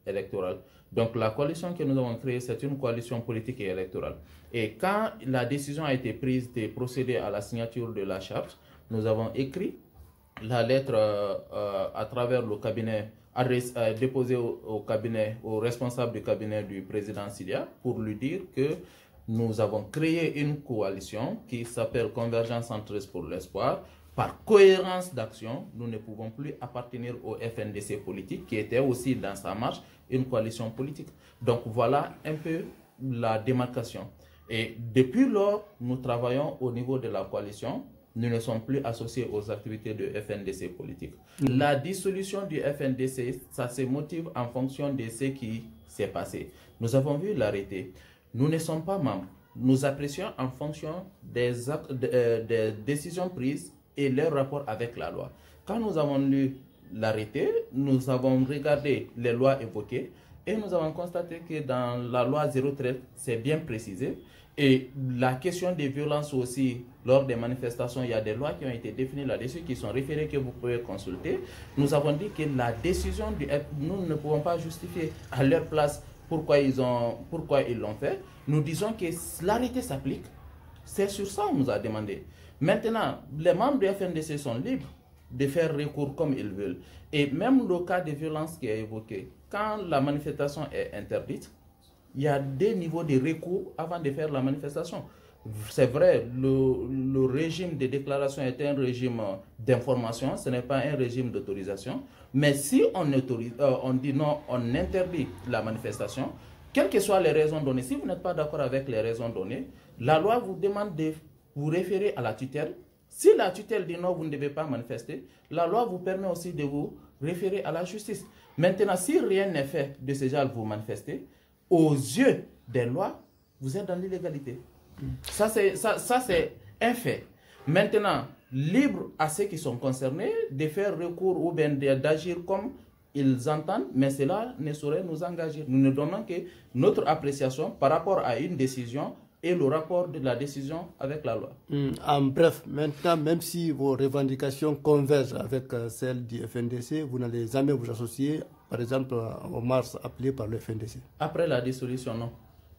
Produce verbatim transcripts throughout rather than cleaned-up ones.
électorale. Donc la coalition que nous avons créée, c'est une coalition politique et électorale. Et quand la décision a été prise de procéder à la signature de la charte, nous avons écrit la lettre euh, euh, à travers le cabinet, adresse, euh, déposée au, au cabinet, au responsable du cabinet du président Sylla, pour lui dire que nous avons créé une coalition qui s'appelle Convergence Centriste pour l'Espoir. Par cohérence d'action, nous ne pouvons plus appartenir au F N D C politique, qui était aussi dans sa marche une coalition politique. Donc voilà un peu la démarcation. Et depuis lors, nous travaillons au niveau de la coalition. Nous ne sommes plus associés aux activités de F N D C politique. Mmh. La dissolution du F N D C, ça se motive en fonction de ce qui s'est passé. Nous avons vu l'arrêté. Nous ne sommes pas membres. Nous apprécions en fonction des, actes, de, euh, des décisions prises et leur rapport avec la loi. Quand nous avons lu l'arrêté, nous avons regardé les lois évoquées et nous avons constaté que dans la loi zéro treize, c'est bien précisé. Et la question des violences aussi, lors des manifestations, il y a des lois qui ont été définies là-dessus, qui sont référées, que vous pouvez consulter. Nous avons dit que la décision du F, nous ne pouvons pas justifier à leur place pourquoi ils ont, pourquoi ils l'ont fait. Nous disons que l'arrêté s'applique. C'est sur ça qu'on nous a demandé. Maintenant, les membres du F N D C sont libres de faire recours comme ils veulent. Et même le cas de violence qui est évoqué, quand la manifestation est interdite, il y a des niveaux de recours avant de faire la manifestation. C'est vrai, le, le régime de déclaration est un régime d'information, ce n'est pas un régime d'autorisation. Mais si on, autorise, euh, on dit non, on interdit la manifestation, quelles que soient les raisons données, si vous n'êtes pas d'accord avec les raisons données, la loi vous demande de vous référer à la tutelle. Si la tutelle dit non, vous ne devez pas manifester, la loi vous permet aussi de vous référer à la justice. Maintenant, si rien n'est fait de ce genre, vous manifestez, aux yeux des lois, vous êtes dans l'illégalité. Ça, c'est ça, ça, c'est un fait. Maintenant, libre à ceux qui sont concernés de faire recours ou bien d'agir comme ils entendent, mais cela ne saurait nous engager. Nous ne donnons que notre appréciation par rapport à une décision et le rapport de la décision avec la loi. Mmh. En bref, maintenant, même si vos revendications convergent avec euh, celles du F N D C, vous n'allez jamais vous associer, par exemple, aux marches appelées par le F N D C. Après la dissolution, non.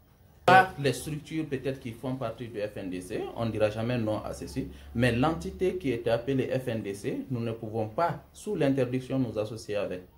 Pas les structures peut-être qui font partie du F N D C, on ne dira jamais non à ceci, mais l'entité qui était appelée F N D C, nous ne pouvons pas, sous l'interdiction, nous associer avec.